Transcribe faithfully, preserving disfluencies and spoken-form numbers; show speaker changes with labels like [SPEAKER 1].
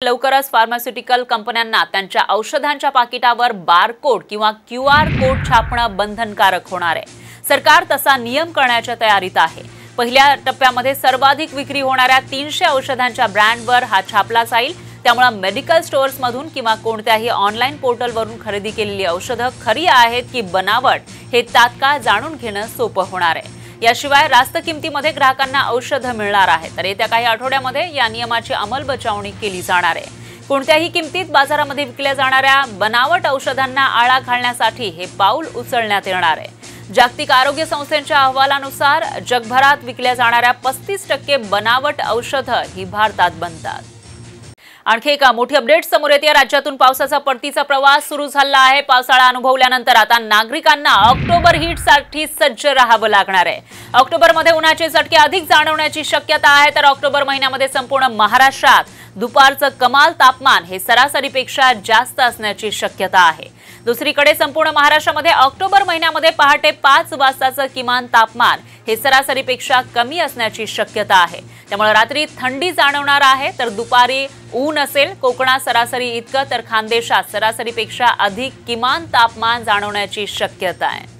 [SPEAKER 1] लवकरच फार्मास्युटिकल कंपन्यांना त्यांच्या औषधांच्या पाकिटावर बारकोड किंवा क्यू आर कोड छापणं बंधनकारक होणार आहे। सरकार तसा नियम करण्याच्या तयारीत आहे। पहिल्या टप्प्यामध्ये सर्वाधिक विक्री होणाऱ्या तीनशे औषधांच्या ब्रँडवर हा छापला जाईल। त्यामुळे मेडिकल स्टोअर्समधून किंवा कोणत्याही ऑनलाईन पोर्टलवरून खरेदी केलेली औषधं खरी आहेत की बनावट हे तात्काळ जाणून घेणं सोपं होणार आहे। याशिवाय रास्त किमतीमध्ये ग्राहकांना औषधं मिळणार आहे। तर येत्या काही आठवड्यामध्ये या नियमाची अंमलबजावणी केली जाणार आहे। कोणत्याही किमतीत बाजारामध्ये विकल्या जाणाऱ्या बनावट औषधांना आळा घालण्यासाठी हे पाऊल उचलण्यात येणार आहे। जागतिक आरोग्य संस्थेच्या अहवालानुसार जगभरात विकल्या जाणाऱ्या पस्तीस टक्के बनावट औषधं ही भारतात बनतात। आणखी एक मोठी अपडेट समोर येते। राज्यातून पावसाचा परतीचा प्रवास सुरू झाला आहे। पावसाळा अनुभवल्यानंतर आता नागरिकांना ऑक्टोबर हीटसाठी सज्ज राहावं लागणार आहे। ऑक्टोबरमध्ये उन्हाचे झटके अधिक जाणवण्याची शक्यता आहे। तर ऑक्टोबर महिन्यामध्ये संपूर्ण महाराष्ट्रात दुपारचं कमाल तापमान हे सरासरीपेक्षा जास्त असण्याची शक्यता आहे। दुसरीकडे संपूर्ण महाराष्ट्रामध्ये ऑक्टोबर महिन्यामध्ये पहाटे पाच वाजताचं किमान तापमान हे सरासरीपेक्षा कमी असण्याची शक्यता आहे। त्यामुळे रात्री थंडी जाणवणार आहे। तर दुपारी ऊन असेल। कोकणात सरासरी इतकं तर खानदेशात सरासरीपेक्षा अधिक किमान तापमान जाणवण्याची शक्यता आहे।